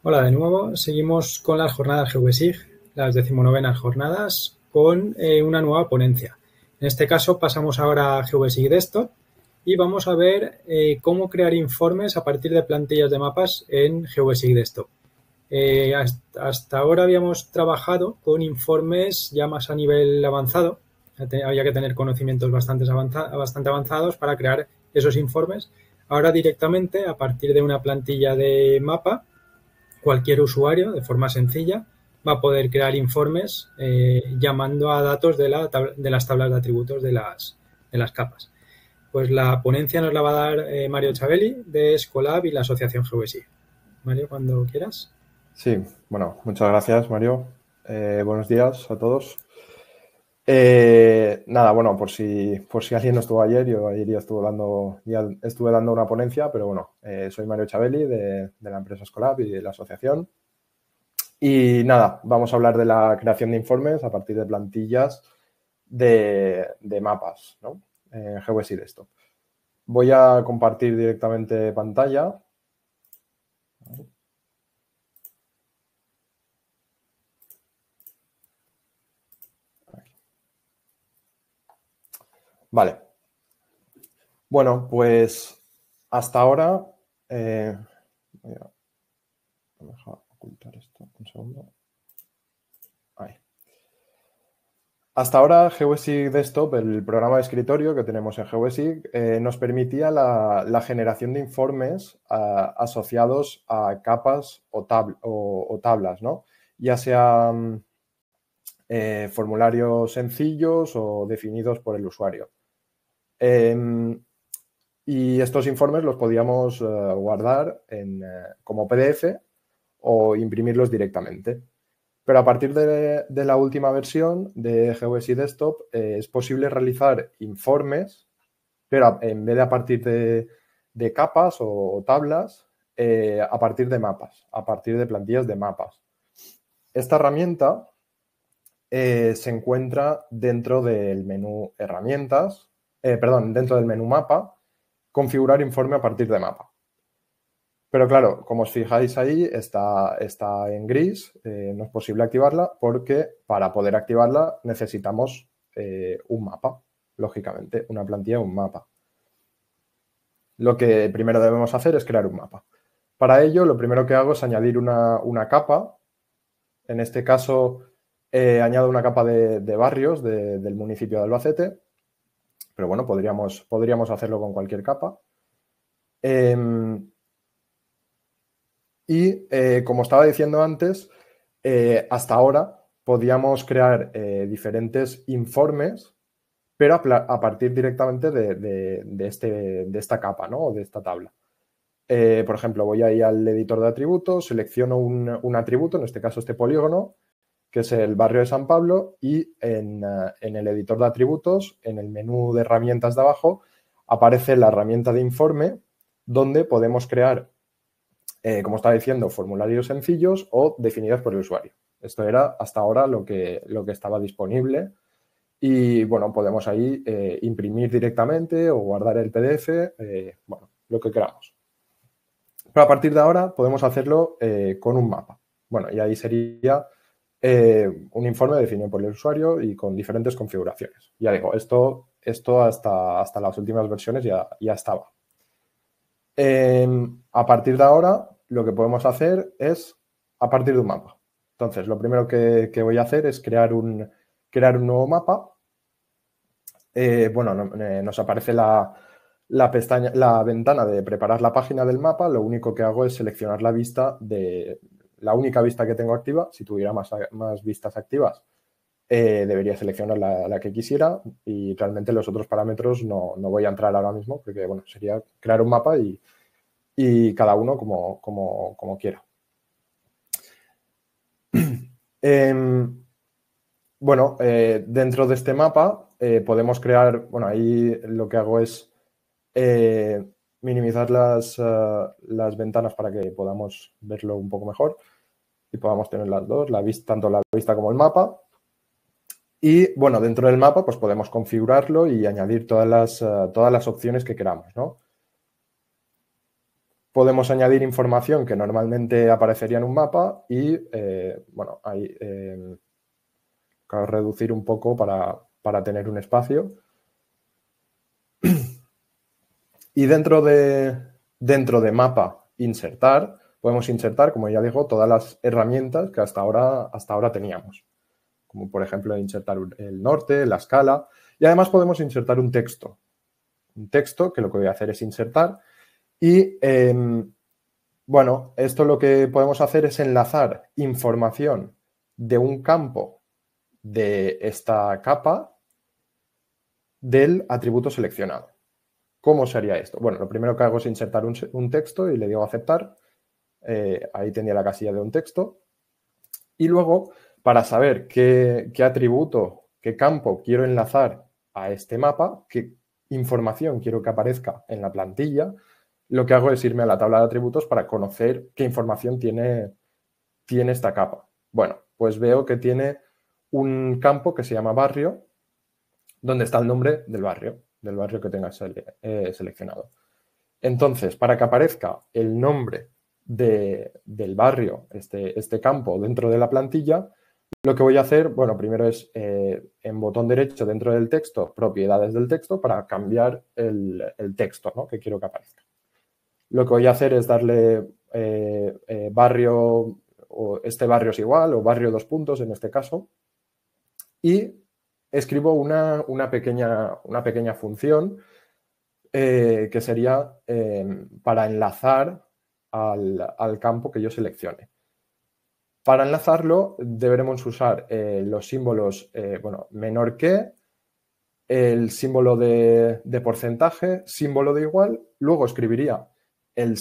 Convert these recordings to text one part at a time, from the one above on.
Hola de nuevo, seguimos con las jornadas GVSIG, las 19º jornadas, con una nueva ponencia. En este caso pasamos ahora a GVSIG Desktop y vamos a ver cómo crear informes a partir de plantillas de mapas en GVSIG Desktop. Hasta ahora habíamos trabajado con informes ya más a nivel avanzado, había que tener conocimientos bastante avanzados para crear esos informes. Ahora directamente, a partir de una plantilla de mapa, cualquier usuario, de forma sencilla, va a poder crear informes llamando a datos de las tablas de atributos de las capas. Pues la ponencia nos la va a dar Mario Chavelli de Escolab y la Asociación GVSIG. Mario, cuando quieras. Sí, bueno, muchas gracias, Mario. Buenos días a todos. Nada, bueno, por si alguien no estuvo ayer, yo ayer ya estuve dando una ponencia, pero bueno, soy Mario Chavelli de la empresa Escolab y de la asociación. Y nada, vamos a hablar de la creación de informes a partir de plantillas de mapas, ¿no? GWS Desktop. Voy a compartir directamente pantalla. Vale. Bueno, pues hasta ahora... voy a dejar ocultar esto un segundo. Ahí. Hasta ahora GWSIG Desktop, el programa de escritorio que tenemos en GWSIG, nos permitía la generación de informes asociados a capas o tablas, ¿no? Ya sean formularios sencillos o definidos por el usuario. Y estos informes los podíamos guardar como PDF o imprimirlos directamente. Pero a partir de la última versión de GWSIG Desktop es posible realizar informes, pero en vez de a partir de capas o tablas, a partir de mapas, a partir de plantillas de mapas. Esta herramienta se encuentra dentro del menú herramientas, dentro del menú mapa, configurar informe a partir de mapa. Pero claro, como os fijáis ahí, está en gris, no es posible activarla porque para poder activarla necesitamos un mapa, lógicamente, una plantilla, un mapa. Lo que primero debemos hacer es crear un mapa. Para ello, lo primero que hago es añadir una capa. En este caso, añado una capa de barrios del municipio de Albacete, pero bueno, podríamos hacerlo con cualquier capa. Y como estaba diciendo antes, hasta ahora podíamos crear diferentes informes, pero a partir directamente de esta capa, ¿no? O de esta tabla. Por ejemplo, voy ahí al editor de atributos, selecciono un atributo, en este caso este polígono, que es el barrio de San Pablo, y en el editor de atributos, en el menú de herramientas de abajo, aparece la herramienta de informe, donde podemos crear, como estaba diciendo, formularios sencillos o definidos por el usuario. Esto era hasta ahora lo que estaba disponible. Y bueno, podemos ahí imprimir directamente o guardar el PDF, bueno, lo que queramos. Pero a partir de ahora podemos hacerlo con un mapa. Bueno, y ahí sería un informe definido por el usuario y con diferentes configuraciones. Ya digo, esto hasta las últimas versiones ya estaba. A partir de ahora, lo que podemos hacer es a partir de un mapa. Entonces, lo primero que voy a hacer es crear un nuevo mapa. Bueno, nos aparece la ventana de preparar la página del mapa. Lo único que hago es seleccionar la única vista que tengo activa. Si tuviera más vistas activas, debería seleccionar la que quisiera, y realmente los otros parámetros no voy a entrar ahora mismo porque, bueno, sería crear un mapa y cada uno como quiera. Bueno, dentro de este mapa podemos crear, bueno, ahí lo que hago es minimizar las ventanas para que podamos verlo un poco mejor y podamos tener las dos, tanto la vista como el mapa. Y bueno, dentro del mapa pues podemos configurarlo y añadir todas las opciones que queramos, ¿no? Podemos añadir información que normalmente aparecería en un mapa y, bueno, ahí reducir un poco para tener un espacio. Y dentro de mapa insertar, podemos insertar, como ya digo, todas las herramientas que hasta ahora teníamos. Como por ejemplo insertar el norte, la escala. Y además podemos insertar un texto. Un texto que lo que voy a hacer es insertar. Y bueno, esto lo que podemos hacer es enlazar información de un campo de esta capa del atributo seleccionado. ¿Cómo sería esto? Bueno, lo primero que hago es insertar un texto y le digo aceptar. Ahí tendría la casilla de un texto. Y luego, para saber qué atributo, qué campo quiero enlazar a este mapa, qué información quiero que aparezca en la plantilla, lo que hago es irme a la tabla de atributos para conocer qué información tiene esta capa. Bueno, pues veo que tiene un campo que se llama barrio, donde está el nombre del barrio que tengas seleccionado. Entonces, para que aparezca el nombre del barrio, este campo dentro de la plantilla, lo que voy a hacer, bueno, primero es en botón derecho dentro del texto, propiedades del texto, para cambiar el texto, ¿no?, que quiero que aparezca. Lo que voy a hacer es darle barrio, o este barrio es igual, o barrio 2 puntos en este caso, y escribo una pequeña función que sería para enlazar al campo que yo seleccione. Para enlazarlo deberemos usar los símbolos, bueno, menor que, el símbolo de porcentaje, símbolo de igual, luego escribiría el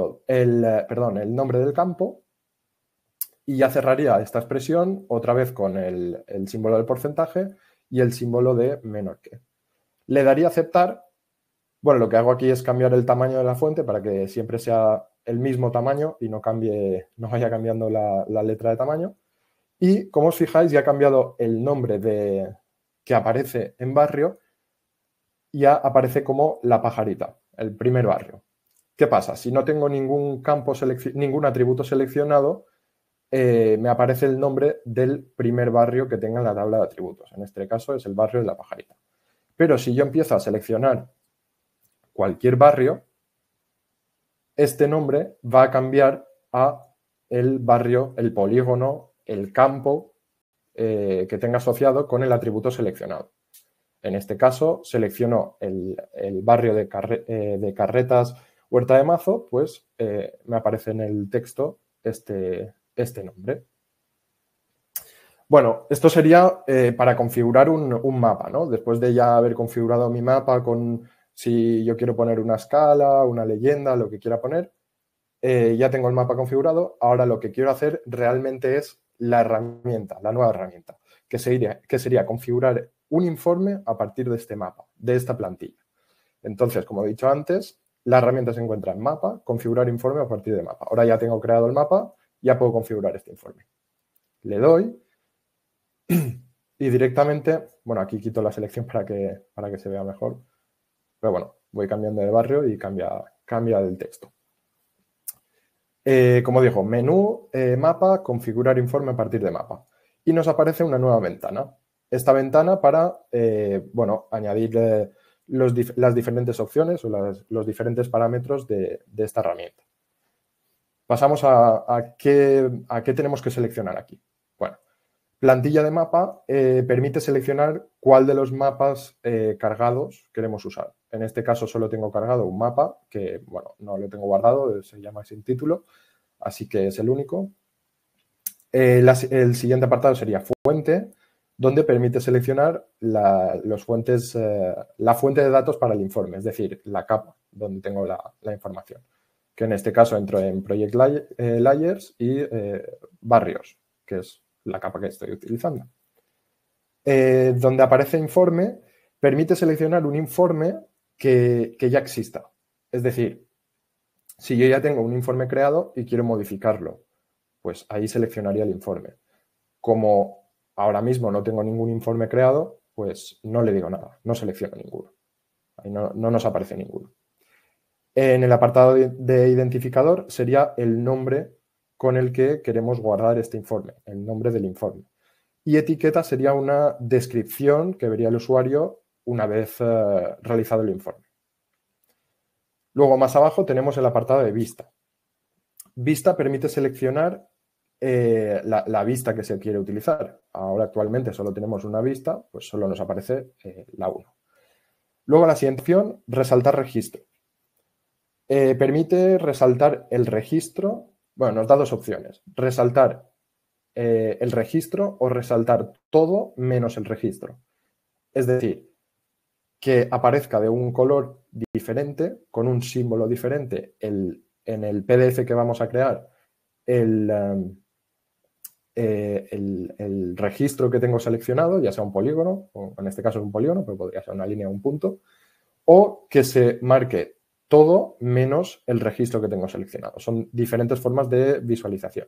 nombre del campo y ya cerraría esta expresión otra vez con el símbolo del porcentaje y el símbolo de menor que. Le daría a aceptar. Bueno, lo que hago aquí es cambiar el tamaño de la fuente para que siempre sea el mismo tamaño y no vaya cambiando la letra de tamaño. Y como os fijáis, ya ha cambiado el nombre que aparece en barrio, ya aparece como La Pajarita, el primer barrio. ¿Qué pasa? Si no tengo ningún atributo seleccionado, me aparece el nombre del primer barrio que tenga en la tabla de atributos. En este caso es el barrio de La Pajarita. Pero si yo empiezo a seleccionar cualquier barrio, este nombre va a cambiar a el barrio, el polígono, el campo que tenga asociado con el atributo seleccionado. En este caso, selecciono el barrio de Carretas Huerta de Mazo, pues me aparece en el texto este nombre. Bueno, esto sería para configurar un mapa, ¿no? Después de ya haber configurado mi mapa con si yo quiero poner una escala, una leyenda, lo que quiera poner, ya tengo el mapa configurado. Ahora lo que quiero hacer realmente es la nueva herramienta, que sería configurar un informe a partir de este mapa, de esta plantilla. Entonces, como he dicho antes, la herramienta se encuentra en mapa, configurar informe a partir de mapa. Ahora ya tengo creado el mapa, ya puedo configurar este informe. Le doy y directamente, bueno, aquí quito la selección para que se vea mejor, pero bueno, voy cambiando de barrio y cambia el texto. Como digo, menú, mapa, configurar informe a partir de mapa. Y nos aparece una nueva ventana. Esta ventana para, bueno, añadir las diferentes opciones o los diferentes parámetros de esta herramienta. Pasamos a qué tenemos que seleccionar aquí. Bueno, plantilla de mapa permite seleccionar cuál de los mapas cargados queremos usar. En este caso solo tengo cargado un mapa que, bueno, no lo tengo guardado, se llama sin título, así que es el único. El siguiente apartado sería fuente, donde permite seleccionar la fuente de datos para el informe, es decir, la capa donde tengo la información. Que en este caso entro en Project Layers y barrios, que es la capa que estoy utilizando. Donde aparece informe, permite seleccionar un informe que ya exista. Es decir, si yo ya tengo un informe creado y quiero modificarlo, pues ahí seleccionaría el informe. Como ahora mismo no tengo ningún informe creado, pues no le digo nada, no selecciono ninguno. Ahí no nos aparece ninguno. En el apartado de identificador sería el nombre con el que queremos guardar este informe, el nombre del informe. Y etiqueta sería una descripción que vería el usuario una vez realizado el informe. Luego, más abajo, tenemos el apartado de vista. Vista permite seleccionar la vista que se quiere utilizar. Ahora actualmente solo tenemos una vista, pues solo nos aparece la 1. Luego la siguiente opción, resaltar registro. Permite resaltar el registro. Bueno, nos da dos opciones. Resaltar el registro o resaltar todo menos el registro. Es decir, que aparezca de un color diferente, con un símbolo diferente en el PDF que vamos a crear, el registro que tengo seleccionado, ya sea un polígono, o en este caso es un polígono, pero podría ser una línea o un punto, o que se marque todo menos el registro que tengo seleccionado. Son diferentes formas de visualización.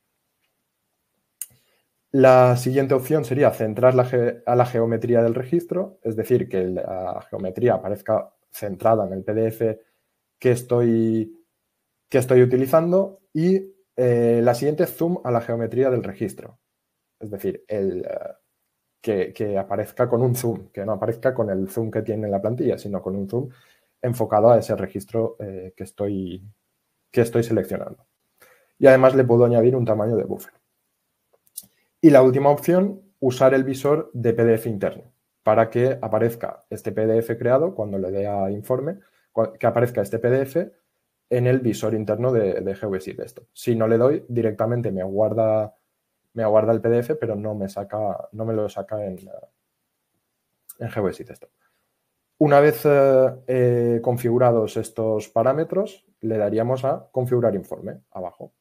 La siguiente opción sería centrar a la geometría del registro, es decir, que la geometría aparezca centrada en el PDF que estoy utilizando, y la siguiente, zoom a la geometría del registro, es decir, que aparezca con un zoom, que no aparezca con el zoom que tiene en la plantilla, sino con un zoom enfocado a ese registro que estoy seleccionando. Y además le puedo añadir un tamaño de buffer. Y la última opción, usar el visor de PDF interno para que aparezca este PDF creado cuando le dé a informe, que aparezca este PDF en el visor interno de GeoGeSig Desktop. Si no le doy, directamente me guarda el PDF, pero no me lo saca en GeoGeSig Desktop. Una vez configurados estos parámetros, le daríamos a configurar informe abajo.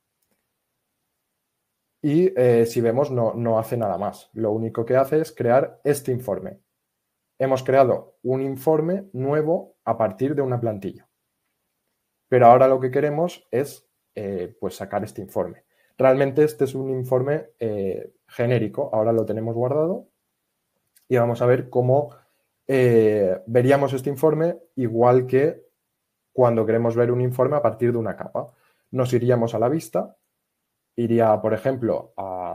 Y si vemos, no hace nada más. Lo único que hace es crear este informe. Hemos creado un informe nuevo a partir de una plantilla. Pero ahora lo que queremos es pues sacar este informe. Realmente este es un informe genérico. Ahora lo tenemos guardado y vamos a ver cómo veríamos este informe igual que cuando queremos ver un informe a partir de una capa. Nos iríamos a la vista. Iría, por ejemplo,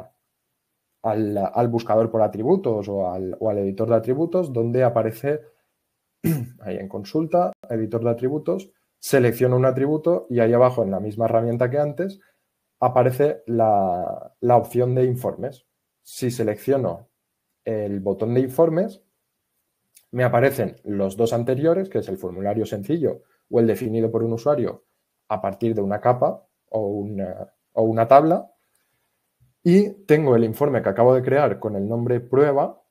al buscador por atributos o al editor de atributos, donde aparece ahí en consulta, editor de atributos, selecciono un atributo y ahí abajo, en la misma herramienta que antes, aparece la opción de informes. Si selecciono el botón de informes, me aparecen los dos anteriores, que es el formulario sencillo o el definido por un usuario a partir de una capa o una tabla. Y tengo el informe que acabo de crear con el nombre prueba,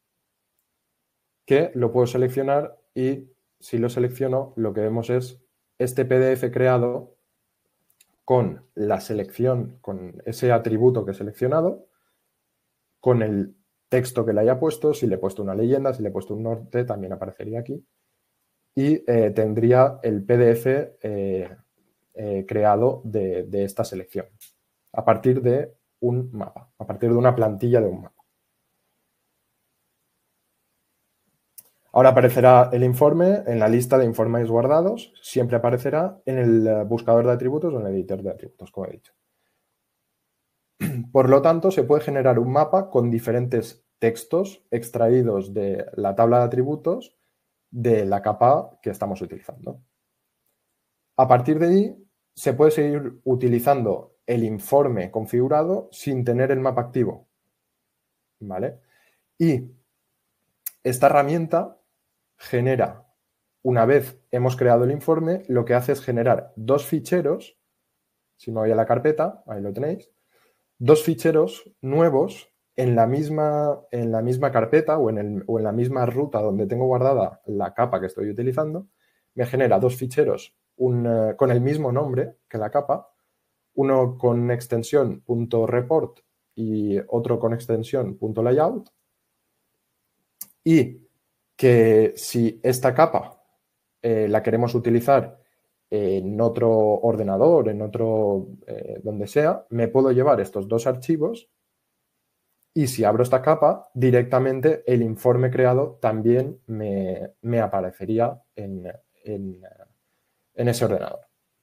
que lo puedo seleccionar, y si lo selecciono, lo que vemos es este PDF creado con la selección, con ese atributo que he seleccionado, con el texto que le haya puesto. Si le he puesto una leyenda, si le he puesto un norte, también aparecería aquí. Y tendría el PDF creado de esta selección, a partir de un mapa, a partir de una plantilla de un mapa. Ahora aparecerá el informe en la lista de informes guardados, siempre aparecerá en el buscador de atributos o en el editor de atributos, como he dicho. Por lo tanto, se puede generar un mapa con diferentes textos extraídos de la tabla de atributos de la capa que estamos utilizando. A partir de ahí, se puede seguir utilizando el informe configurado sin tener el mapa activo, ¿vale? Y esta herramienta genera, una vez hemos creado el informe, lo que hace es generar dos ficheros. Si me voy a la carpeta, ahí lo tenéis, dos ficheros nuevos en la misma carpeta o en la misma ruta donde tengo guardada la capa que estoy utilizando. Me genera dos ficheros, con el mismo nombre que la capa, uno con extensión .report y otro con extensión .layout, y que si esta capa la queremos utilizar en otro ordenador, en otro, donde sea, me puedo llevar estos dos archivos, y si abro esta capa, directamente el informe creado también me aparecería en en ese ordenador.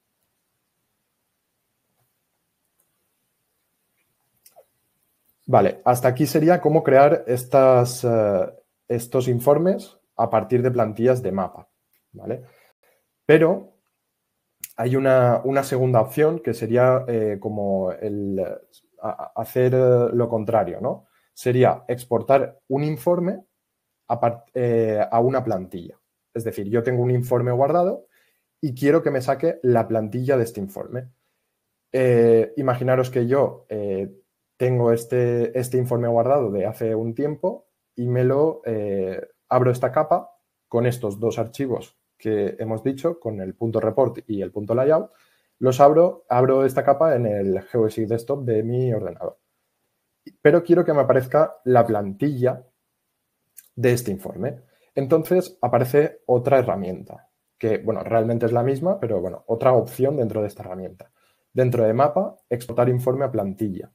Vale, hasta aquí sería cómo crear estos informes a partir de plantillas de mapa, ¿vale? Pero hay una segunda opción que sería como hacer lo contrario, ¿no? Sería exportar un informe a una plantilla. Es decir, yo tengo un informe guardado y quiero que me saque la plantilla de este informe. Imaginaros que yo tengo este informe guardado de hace un tiempo y abro esta capa con estos dos archivos que hemos dicho, con el .report y el .layout, abro esta capa en el GeoBasic Desktop de mi ordenador. Pero quiero que me aparezca la plantilla de este informe. Entonces aparece otra herramienta, que, bueno, realmente es la misma, pero, bueno, otra opción dentro de esta herramienta. Dentro de mapa, exportar informe a plantilla.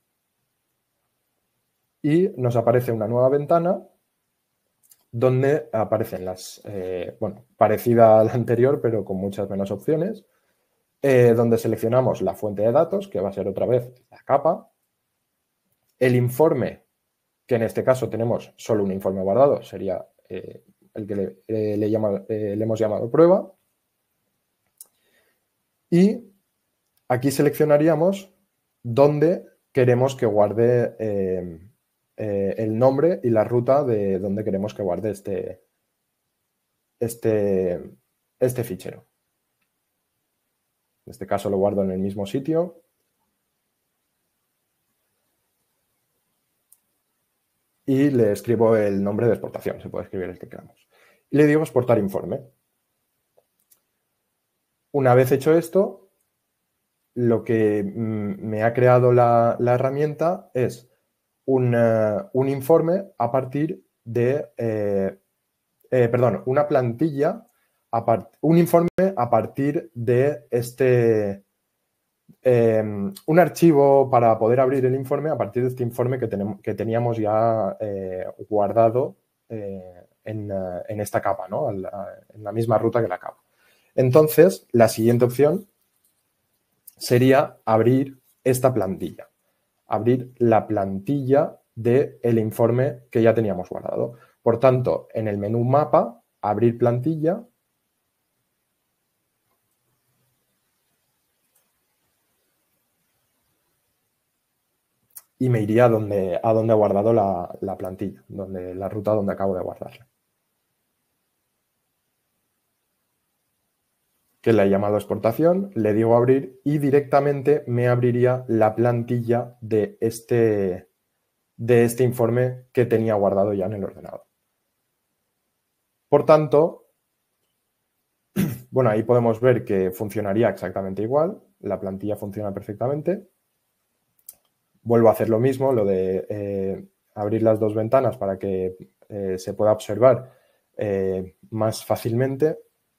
Y nos aparece una nueva ventana donde aparecen parecida a la anterior, pero con muchas menos opciones, donde seleccionamos la fuente de datos, que va a ser otra vez la capa, el informe, que en este caso tenemos solo un informe guardado, sería el que le hemos llamado prueba, y aquí seleccionaríamos dónde queremos que guarde el nombre y la ruta de donde queremos que guarde este fichero. En este caso lo guardo en el mismo sitio. Y le escribo el nombre de exportación, se puede escribir el que queramos. Y le digo exportar informe. Una vez hecho esto, lo que me ha creado la herramienta es un informe a partir de, una plantilla, un informe a partir de un archivo para poder abrir el informe a partir de este informe que teníamos ya guardado en esta capa, ¿no? En la misma ruta que la capa. Entonces, la siguiente opción sería abrir esta plantilla. Abrir la plantilla del informe que ya teníamos guardado. Por tanto, en el menú mapa, abrir plantilla. Y me iría a donde he guardado la plantilla, la ruta donde acabo de guardarla. Que la he llamado exportación, le digo abrir y directamente me abriría la plantilla de este informe que tenía guardado ya en el ordenador. Por tanto, bueno, ahí podemos ver que funcionaría exactamente igual, la plantilla funciona perfectamente. Vuelvo a hacer lo mismo, lo de abrir las dos ventanas para que se pueda observar más fácilmente.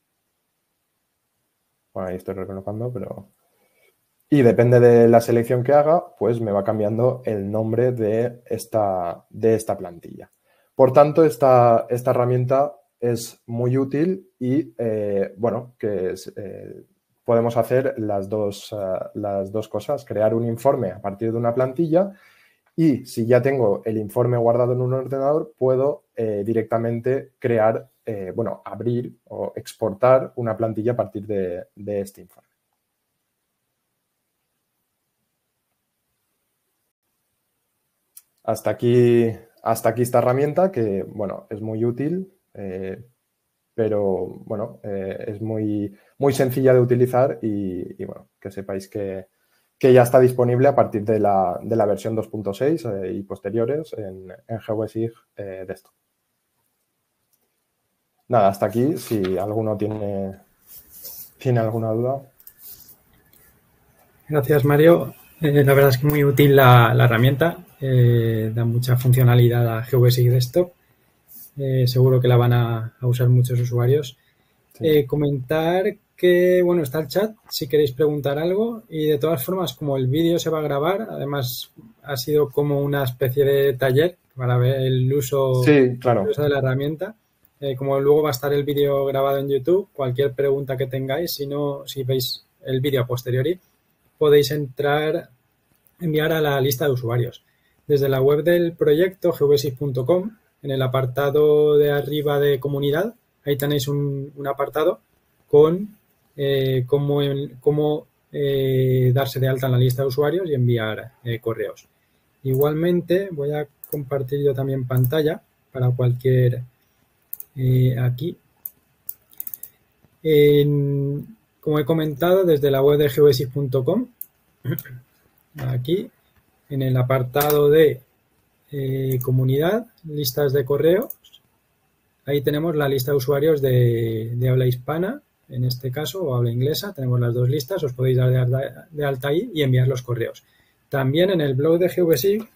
Bueno, ahí estoy recolocando, pero... Y depende de la selección que haga, pues me va cambiando el nombre de esta plantilla. Por tanto, esta herramienta es muy útil y, bueno, que podemos hacer las dos cosas. Crear un informe a partir de una plantilla y si ya tengo el informe guardado en un ordenador, puedo directamente crear, abrir o exportar una plantilla a partir de este informe. Hasta aquí esta herramienta que, bueno, es muy útil, pero, bueno, es muy, muy sencilla de utilizar y bueno, que sepáis que ya está disponible a partir de la versión 2.6 y posteriores en GeoBasic Desktop. Nada, hasta aquí. Si alguno tiene alguna duda. Gracias, Mario. La verdad es que muy útil la herramienta. Da mucha funcionalidad a GeoBasic Desktop. Seguro que la van a usar muchos usuarios. Sí. Comentar que, bueno, está el chat si queréis preguntar algo y de todas formas, como el vídeo se va a grabar, además ha sido como una especie de taller para ver el uso, sí, claro, el uso de la herramienta. como luego va a estar el vídeo grabado en YouTube, cualquier pregunta que tengáis, si veis el vídeo a posteriori, podéis enviar a la lista de usuarios. Desde la web del proyecto, gvsig.com, en el apartado de arriba de comunidad, ahí tenéis un apartado con cómo darse de alta en la lista de usuarios y enviar correos. Igualmente, voy a compartir yo también pantalla para cualquier aquí. Como he comentado, desde la web de gvsig.com, aquí en el apartado de comunidad, listas de correos, ahí tenemos la lista de usuarios de habla hispana, en este caso, o habla inglesa. Tenemos las dos listas, os podéis dar de alta ahí y enviar los correos. También en el blog de GVSig,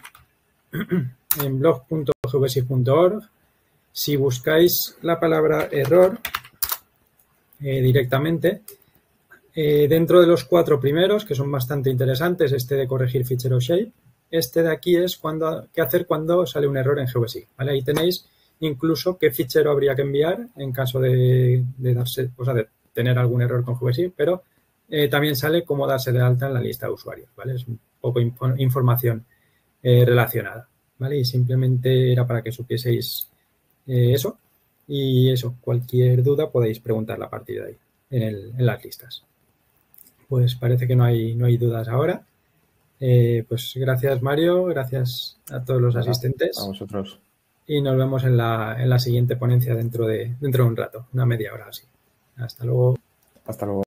en blog.gvsig.org, si buscáis la palabra error directamente, dentro de los 4 primeros, que son bastante interesantes, este de corregir fichero shape, este de aquí es qué hacer cuando sale un error en GVSig, ¿vale? Ahí tenéis incluso qué fichero habría que enviar en caso de tener algún error con GVSig, pero también sale cómo darse de alta en la lista de usuarios, ¿vale? Es un poco información relacionada, ¿vale? Y simplemente era para que supieseis eso. Y eso, cualquier duda podéis preguntarla a partir de ahí, en las listas. Pues parece que no hay dudas ahora. Pues gracias, Mario, gracias a todos los asistentes. A vosotros. Y nos vemos en la siguiente ponencia dentro de un rato, una media hora así. Hasta luego. Hasta luego.